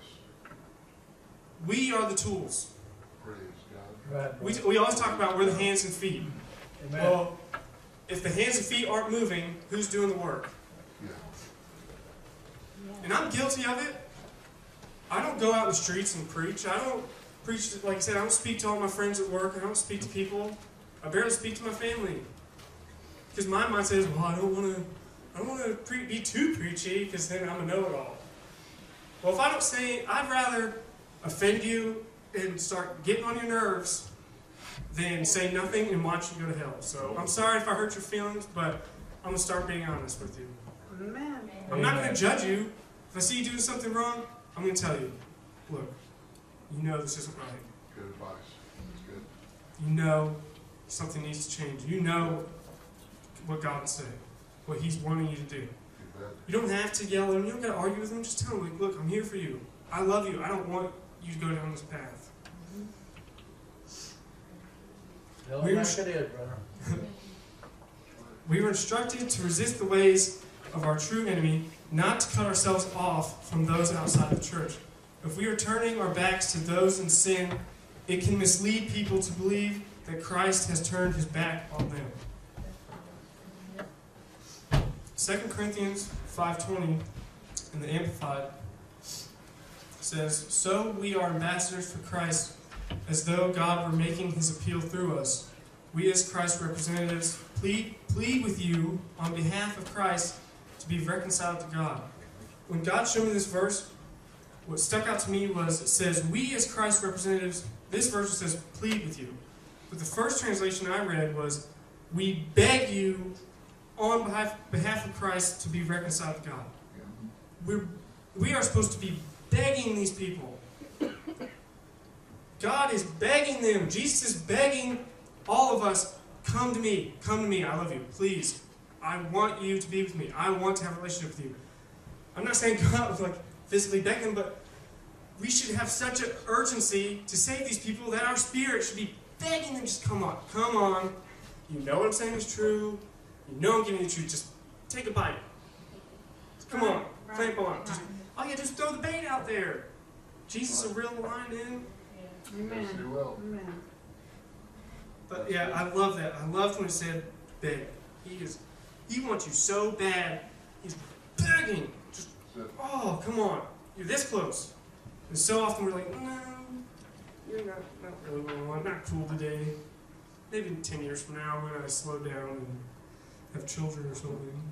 We are the tools. Praise God. Right. We, we always talk about we're the hands and feet. Amen. Well, if the hands and feet aren't moving, who's doing the work? Yeah. And I'm guilty of it. I don't go out in the streets and preach. I don't preach, like I said, I don't speak to all my friends at work. I don't speak to people. I barely speak to my family. Because my mind says, well, I don't want to I don't want to pre- be too preachy because then I'm a know-it-all. Well, if I don't say, I'd rather offend you and start getting on your nerves than say nothing and watch you go to hell. So I'm sorry if I hurt your feelings, but I'm going to start being honest with you. Amen. I'm not going to judge you. If I see you doing something wrong, I'm going to tell you, look, you know this isn't right. Good advice. That's good. You know something needs to change. You know what God would say, what He's wanting you to do. You bet. You don't have to yell at Him. You don't got to argue with Him. Just tell Him, like, look, I'm here for you. I love you. I don't want you to go down this path. Tell We them were- like it is, brother. We were instructed to resist the ways of our true enemy, not to cut ourselves off from those outside the church. If we are turning our backs to those in sin, it can mislead people to believe that Christ has turned His back on them. Second Corinthians five twenty in the Amplified says, so we are ambassadors for Christ, as though God were making His appeal through us. We as Christ's representatives plead, plead with you on behalf of Christ to be reconciled to God. When God showed me this verse, what stuck out to me was it says, we as Christ's representatives, this verse says, plead with you. But the first translation I read was, we beg you on behalf, behalf of Christ to be reconciled to God. Yeah. We're, we are supposed to be begging these people. God is begging them. Jesus is begging all of us, come to me. Come to me. I love you. Please. I want you to be with me. I want to have a relationship with you. I'm not saying go out and like physically beg them, but we should have such an urgency to save these people that our spirit should be begging them, just come on. Come on. You know what I'm saying is true. You know I'm giving you the truth. Just take a bite. Come on. Clamp on. Just, all you have to do is throw the bait out there. Jesus will reel the line in. Amen. Yes, He will. Amen. But yeah, I love that. I loved when he said beg. He is he wants you so bad. He's begging. Just That's it. oh, come on. You're this close. And so often we're like, no, you're not, not really what I want. I'm not cool today. Maybe in ten years from now when I slow down and have children or something.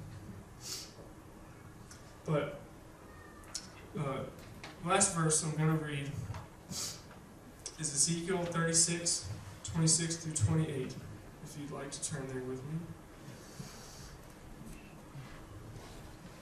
But uh, last verse I'm going to read is Ezekiel thirty-six, twenty-six through twenty-eight, if you'd like to turn there with me.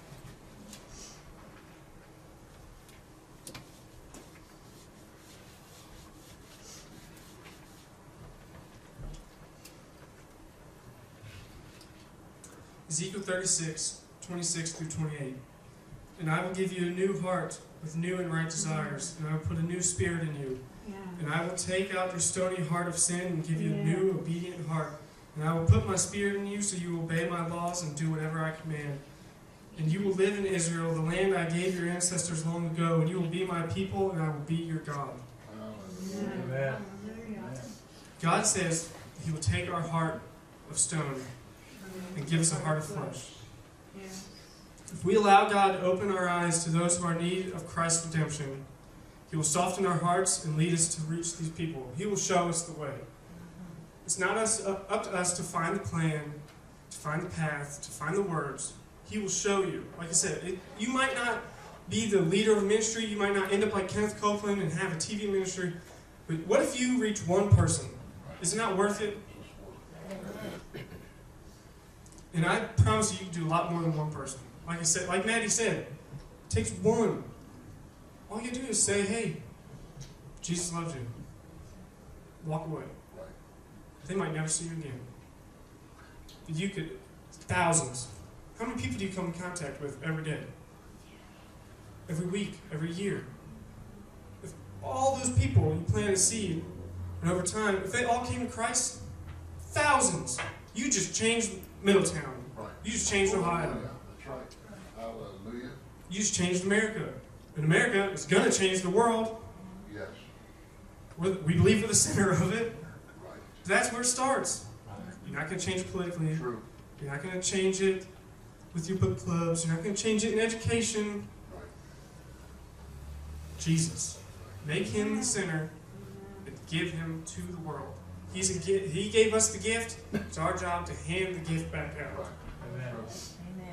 Ezekiel thirty-six, twenty-six through twenty-eight. And I will give you a new heart with new and right desires, and I will put a new spirit in you. Yeah. And I will take out your stony heart of sin and give you a Yeah. new obedient heart. And I will put my spirit in you so you will obey my laws and do whatever I command. And you will live in Israel, the land I gave your ancestors long ago, and you will be my people, and I will be your God. Amen. God says He will take our heart of stone and give us a heart of flesh. Yeah. If we allow God to open our eyes to those who are in need of Christ's redemption, He will soften our hearts and lead us to reach these people. He will show us the way. It's not us, up, up to us to find the plan, to find the path, to find the words. He will show you. Like I said, it, you might not be the leader of a ministry. You might not end up like Kenneth Copeland and have a T V ministry. But what if you reach one person? Is it not worth it? And I promise you, you can do a lot more than one person. Like I said, like Maddie said, it takes one. All you do is say, hey, Jesus loves you. Walk away. They might never see you again. But you could, thousands. How many people do you come in contact with every day? Every week, every year? If all those people you plant a seed, and over time, if they all came to Christ, thousands. You just changed Middletown. Right. You just changed Ohio. Hallelujah. That's right. Hallelujah. You just changed America. And America is going to change the world. Yes. We're, we believe we're the center of it. Right. That's where it starts. You're not going to change it politically. True. You're not going to change it with your book clubs. You're not going to change it in education. Right. Jesus. Make Him the center and give Him to the world. He's a, gi- he gave us the gift. It's our job to hand the gift back out. Right. Amen. Amen.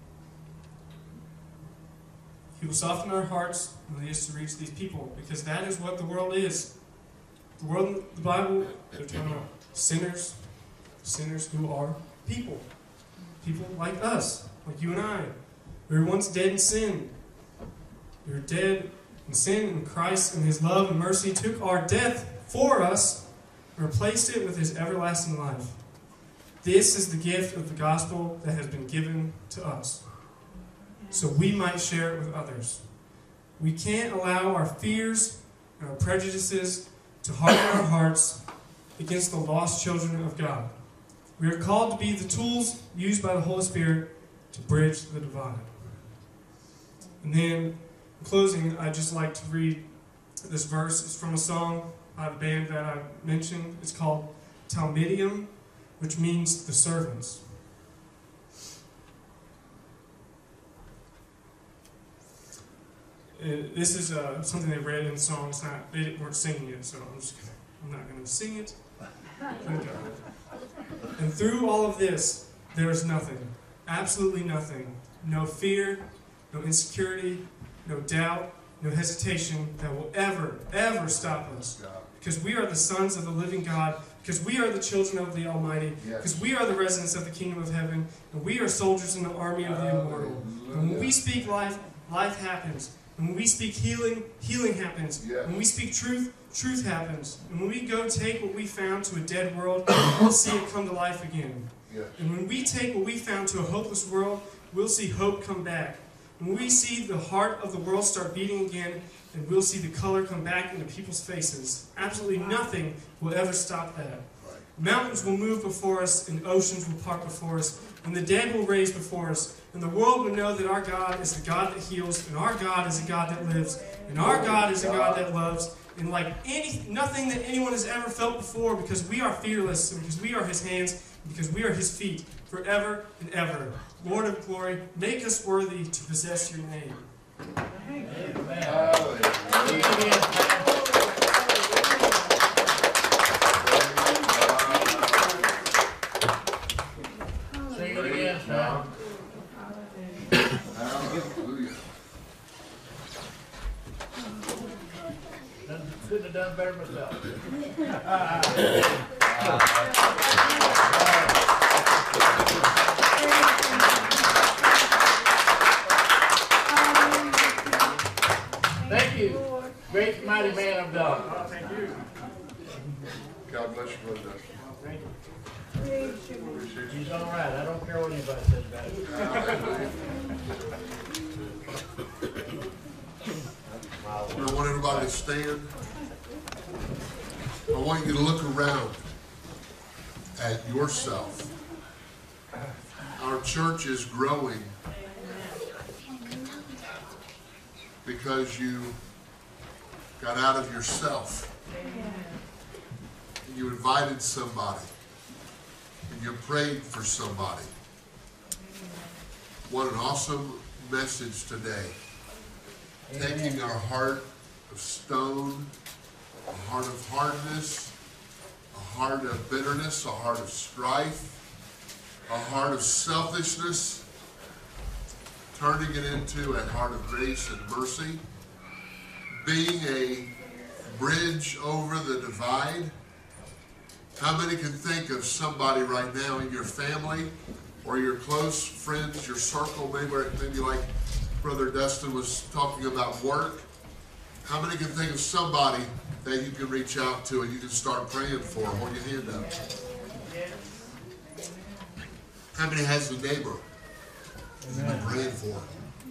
He will soften our hearts and lead us to reach these people, because that is what the world is. The world in the Bible, they're talking about sinners, sinners who are people. People like us, like you and I. We were once dead in sin. We were dead in sin, and Christ in His love and mercy took our death for us and replaced it with His everlasting life. This is the gift of the gospel that has been given to us, so we might share it with others. We can't allow our fears and our prejudices to harden our hearts against the lost children of God. We are called to be the tools used by the Holy Spirit to bridge the divide. And then, in closing, I'd just like to read this verse. It's from a song by the band that I mentioned. It's called Talmudium, which means the servants. Uh, this is uh, something they read in the song. It's not, they didn't, weren't singing it, so I'm just gonna, I'm not going to sing it. Thank God. And through all of this, there is nothing, absolutely nothing, no fear, no insecurity, no doubt, no hesitation that will ever, ever stop us. Because we are the sons of the living God, because we are the children of the Almighty, because Yes. we are the residents of the kingdom of heaven, and we are soldiers in the army of the immortal. And when we speak life, life happens. And when we speak healing, healing happens. Yes. When we speak truth, truth happens. And when we go take what we found to a dead world, we'll see it come to life again. Yes. And when we take what we found to a hopeless world, we'll see hope come back. When we see the heart of the world start beating again, and we'll see the color come back into people's faces. Absolutely nothing will ever stop that. Right. Mountains will move before us, and oceans will part before us, and the dead will raise before us, and the world will know that our God is the God that heals, and our God is a God that lives, and our God is a God that loves, and like any, nothing that anyone has ever felt before, because we are fearless, and because we are His hands, and because we are His feet, forever and ever. Lord of glory, make us worthy to possess your name. Sing it again, son. Hallelujah. Done- Couldn't have done better myself. Thank you, great mighty man of God. Thank you. God bless you, Brother Dustin. Thank you. He's all right. I don't care what anybody says about it. I want everybody to stand. I want you to look around at yourself. Our church is growing because you got out of yourself. And you invited somebody. And you prayed for somebody. What an awesome message today. Taking our heart of stone, a heart of hardness, a heart of bitterness, a heart of strife, a heart of selfishness, turning it into a heart of grace and mercy, being a bridge over the divide. How many can think of somebody right now in your family or your close friends, your circle, maybe, maybe like Brother Dustin was talking about work? How many can think of somebody that you can reach out to and you can start praying for? Hold your hand up. How many has a neighbor you've been praying for?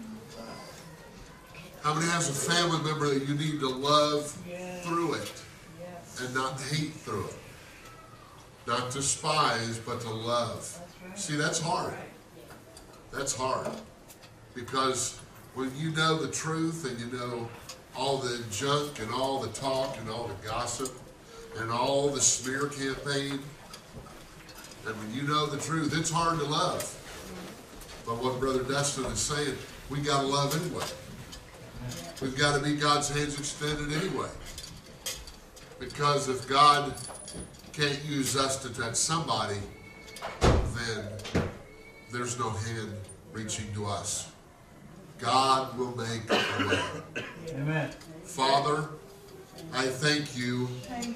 How many has a family member that you need to love through it and not hate through it? Not despise, but to love. See, that's hard. That's hard. Because when you know the truth and you know all the junk and all the talk and all the gossip and all the smear campaign, and when you know the truth, it's hard to love. But what Brother Dustin is saying, we got to love anyway. We've got to be God's hands extended anyway. Because if God can't use us to touch somebody, then there's no hand reaching to us. God will make a way. Amen. Father, I thank you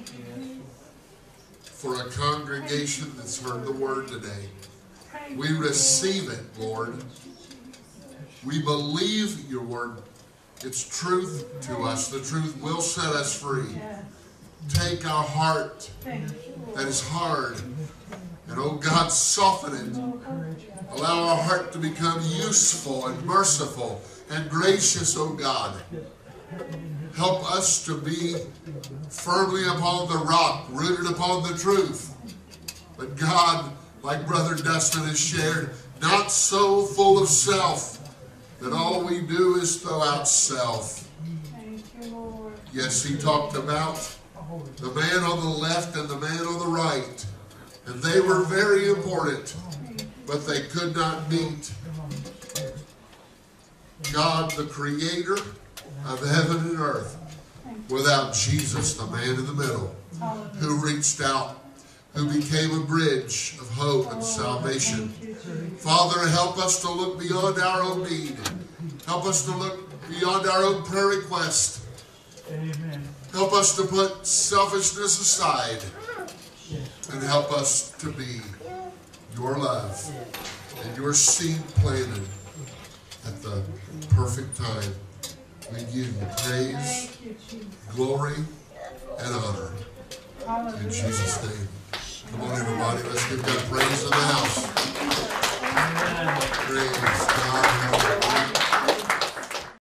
for a congregation that's heard the word today. We receive it, Lord. We believe your word. It's truth to us. The truth will set us free. Take our heart that is hard and, oh God, soften it. Allow our heart to become useful and merciful and gracious, oh God. Help us to be firmly upon the rock, rooted upon the truth. But God, like Brother Dustin has shared, not so full of self that all we do is throw out self. Yes, he talked about the man on the left and the man on the right. And they were very important, but they could not meet. God, the creator of heaven and earth, without Jesus, the man in the middle, who reached out, who became a bridge of hope and salvation. Father, help us to look beyond our own need. Help us to look beyond our own prayer request. Amen. Help us to put selfishness aside and help us to be your love and your seed planted at the perfect time. We give you praise, glory, and honor. In Jesus' name. Come on, everybody. Let's give God praise in the house. Praise God.